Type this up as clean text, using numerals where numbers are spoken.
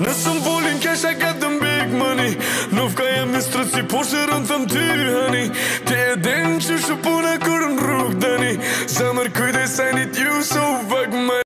Nësëm volin cash I got them big money. Nuk ka jem një strët si po shërën thëm ty honey. Ti e din që shupuna kur në rrug dëni. Zemër kujdes I need you so